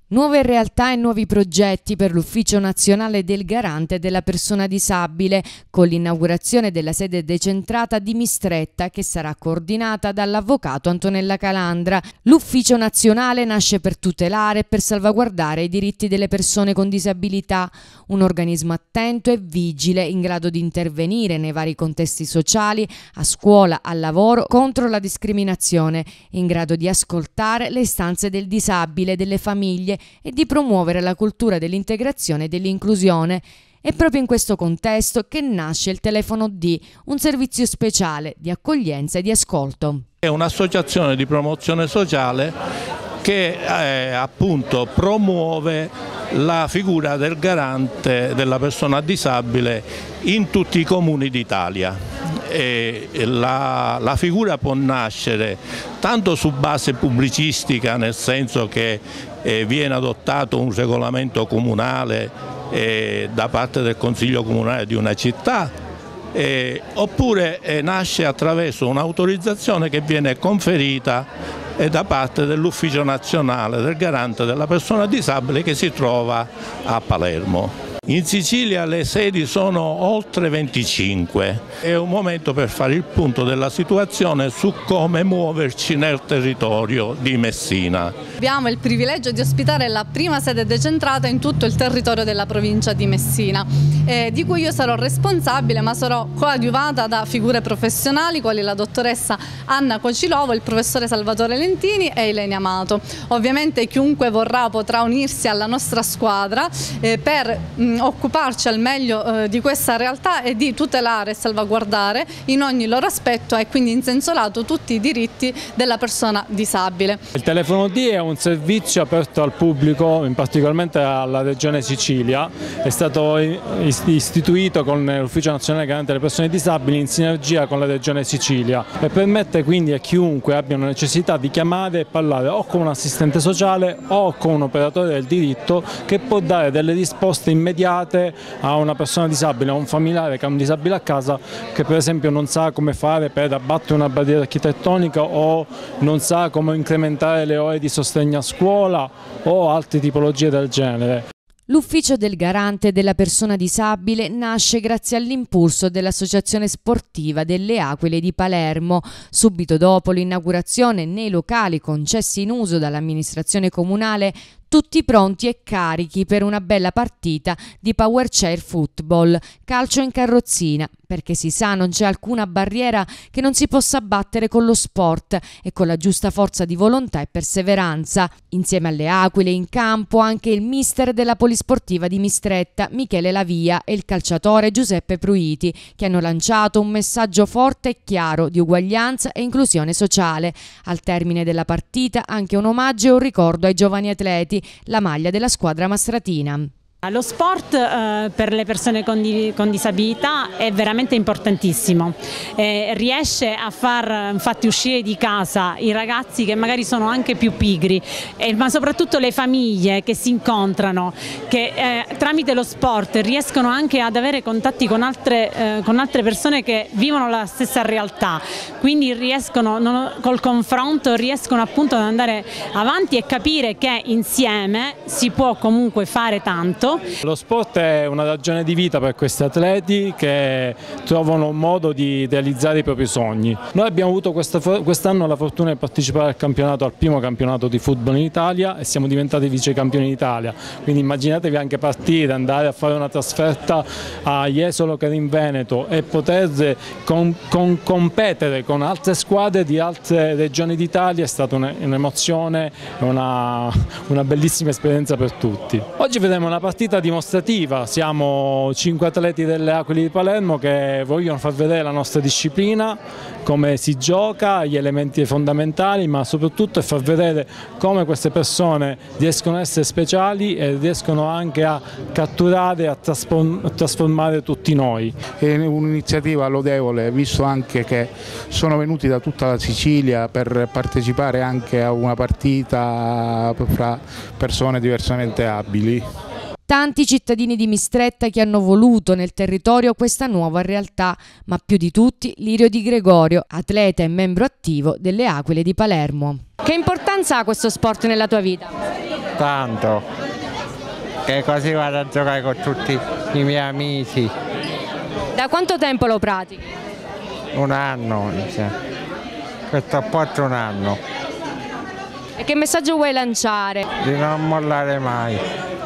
Nuove realtà e nuovi progetti per l'Ufficio Nazionale del Garante della Persona Disabile, con l'inaugurazione della sede decentrata di Mistretta, che sarà coordinata dall'avvocato Antonella Calandra. L'Ufficio Nazionale nasce per tutelare e per salvaguardare i diritti delle persone con disabilità, un organismo attento e vigile in grado di intervenire nei vari contesti sociali, a scuola, al lavoro, contro la discriminazione, in grado di ascoltare le istanze del disabile, delle famiglie e di promuovere la cultura dell'integrazione e dell'inclusione. È proprio in questo contesto che nasce il Telefono D, un servizio speciale di accoglienza e di ascolto. È un'associazione di promozione sociale che appunto promuove la figura del garante della persona disabile in tutti i comuni d'Italia. La figura può nascere tanto su base pubblicistica, nel senso che viene adottato un regolamento comunale da parte del Consiglio Comunale di una città, oppure nasce attraverso un'autorizzazione che viene conferita da parte dell'Ufficio Nazionale del Garante della Persona Disabile che si trova a Palermo. In Sicilia le sedi sono oltre 25, è un momento per fare il punto della situazione su come muoverci nel territorio di Messina. Abbiamo il privilegio di ospitare la prima sede decentrata in tutto il territorio della provincia di Messina, di cui io sarò responsabile, ma sarò coadiuvata da figure professionali quali la dottoressa Anna Cocilovo, il professore Salvatore Lentini e Ilenia Amato. Ovviamente chiunque vorrà potrà unirsi alla nostra squadra per occuparci al meglio di questa realtà e di tutelare e salvaguardare in ogni loro aspetto e quindi in senso lato tutti i diritti della persona disabile. Il Telefono D è un servizio aperto al pubblico, in particolarmente alla Regione Sicilia. È stato istituito con l'Ufficio Nazionale Garante delle Persone Disabili in sinergia con la Regione Sicilia e permette quindi a chiunque abbia una necessità di chiamare e parlare o con un assistente sociale o con un operatore del diritto che può dare delle risposte immediate a una persona disabile, a un familiare che ha un disabile a casa che per esempio non sa come fare per abbattere una barriera architettonica o non sa come incrementare le ore di sostegno a scuola o altre tipologie del genere. L'Ufficio del Garante della Persona Disabile nasce grazie all'impulso dell'Associazione Sportiva delle Aquile di Palermo, subito dopo l'inaugurazione nei locali concessi in uso dall'amministrazione comunale, tutti pronti e carichi per una bella partita di Power Chair Football, calcio in carrozzina, perché si sa non c'è alcuna barriera che non si possa battere con lo sport e con la giusta forza di volontà e perseveranza. Insieme alle Aquile in campo anche il mister della polisportiva di Mistretta, Michele Lavia, e il calciatore Giuseppe Pruiti, che hanno lanciato un messaggio forte e chiaro di uguaglianza e inclusione sociale. Al termine della partita anche un omaggio e un ricordo ai giovani atleti, la maglia della squadra mastratina. Lo sport per le persone con disabilità è veramente importantissimo, riesce a far infatti uscire di casa i ragazzi che magari sono anche più pigri, ma soprattutto le famiglie che si incontrano, che tramite lo sport riescono anche ad avere contatti con altre persone che vivono la stessa realtà, quindi riescono col confronto riescono appunto ad andare avanti e capire che insieme si può comunque fare tanto. Lo sport è una ragione di vita per questi atleti che trovano un modo di realizzare i propri sogni. Noi abbiamo avuto quest'anno la fortuna di partecipare al primo campionato di football in Italia e siamo diventati vice campioni d'Italia, quindi immaginatevi anche partire, andare a fare una trasferta a Jesolo che è in Veneto e poter competere con altre squadre di altre regioni d'Italia. È stata un'emozione, una bellissima esperienza per tutti. Oggi vedremo una partita dimostrativa, siamo 5 atleti delle Aquile di Palermo che vogliono far vedere la nostra disciplina, come si gioca, gli elementi fondamentali, ma soprattutto far vedere come queste persone riescono a essere speciali e riescono anche a catturare e a trasformare tutti noi. È un'iniziativa lodevole, visto anche che sono venuti da tutta la Sicilia per partecipare anche a una partita fra persone diversamente abili. Tanti cittadini di Mistretta che hanno voluto nel territorio questa nuova realtà, ma più di tutti Lirio Di Gregorio, atleta e membro attivo delle Aquile di Palermo. Che importanza ha questo sport nella tua vita? Tanto, che così vado a giocare con tutti i miei amici. Da quanto tempo lo pratichi? Un anno, questo sport 1 anno. E che messaggio vuoi lanciare? Di non mollare mai.